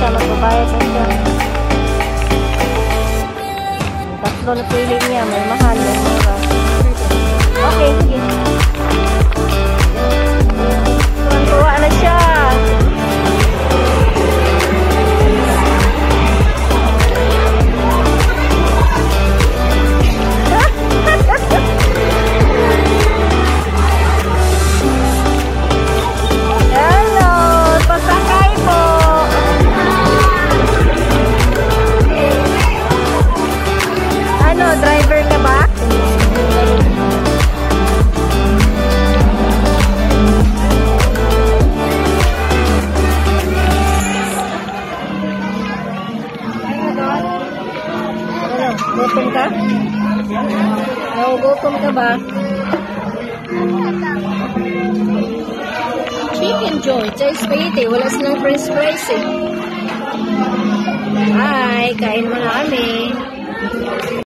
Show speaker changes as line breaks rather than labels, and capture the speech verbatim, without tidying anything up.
siya, magbabayad na siya. Tatlo na pili niya, may mahal, may mura. Okay, sige. Tuwan-tuwa na siya. Driver ka ba? Ano? Gutom ka? Nagugutom ka ba? Chicken joint. Sa spaghetti. Wala silang french fries eh. Hi! Kain mo na kami.